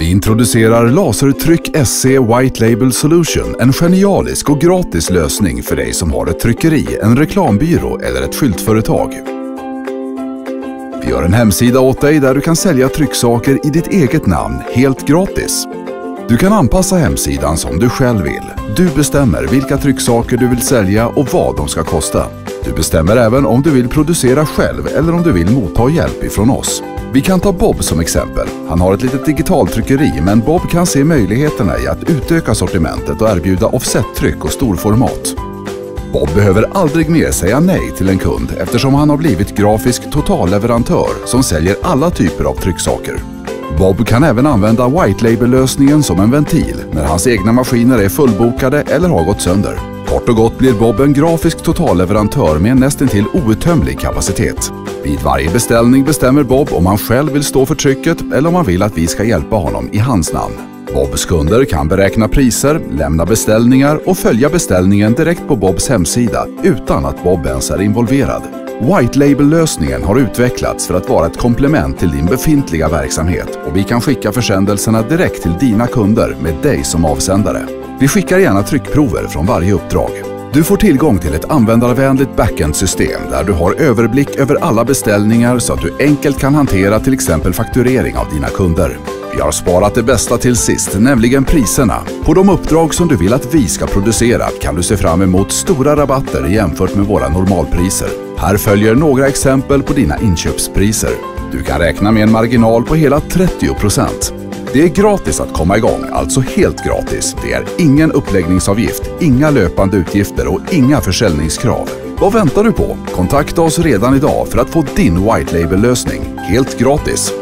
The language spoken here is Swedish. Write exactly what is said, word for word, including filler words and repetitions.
Vi introducerar Lasertryck S C White Label Solution, en genialisk och gratis lösning för dig som har ett tryckeri, en reklambyrå eller ett skyltföretag. Vi gör en hemsida åt dig där du kan sälja trycksaker i ditt eget namn helt gratis. Du kan anpassa hemsidan som du själv vill. Du bestämmer vilka trycksaker du vill sälja och vad de ska kosta. Du bestämmer även om du vill producera själv eller om du vill motta hjälp ifrån oss. Vi kan ta Bob som exempel. Han har ett litet digitaltryckeri, men Bob kan se möjligheterna i att utöka sortimentet och erbjuda offsettryck och storformat. Bob behöver aldrig mer säga nej till en kund eftersom han har blivit grafisk totalleverantör som säljer alla typer av trycksaker. Bob kan även använda White Label-lösningen som en ventil när hans egna maskiner är fullbokade eller har gått sönder. Kort och gott blir Bob en grafisk totalleverantör med en nästintill outtömlig kapacitet. Vid varje beställning bestämmer Bob om han själv vill stå för trycket eller om han vill att vi ska hjälpa honom i hans namn. Bobs kunder kan beräkna priser, lämna beställningar och följa beställningen direkt på Bobs hemsida utan att Bob ens är involverad. White Label-lösningen har utvecklats för att vara ett komplement till din befintliga verksamhet och vi kan skicka försändelserna direkt till dina kunder med dig som avsändare. Vi skickar gärna tryckprover från varje uppdrag. Du får tillgång till ett användarvänligt backend-system där du har överblick över alla beställningar så att du enkelt kan hantera till exempel fakturering av dina kunder. Vi har sparat det bästa till sist, nämligen priserna. På de uppdrag som du vill att vi ska producera kan du se fram emot stora rabatter jämfört med våra normalpriser. Här följer några exempel på dina inköpspriser. Du kan räkna med en marginal på hela trettio procent. Det är gratis att komma igång, alltså helt gratis. Det är ingen uppläggningsavgift, inga löpande utgifter och inga försäljningskrav. Vad väntar du på? Kontakta oss redan idag för att få din White Label-lösning helt gratis.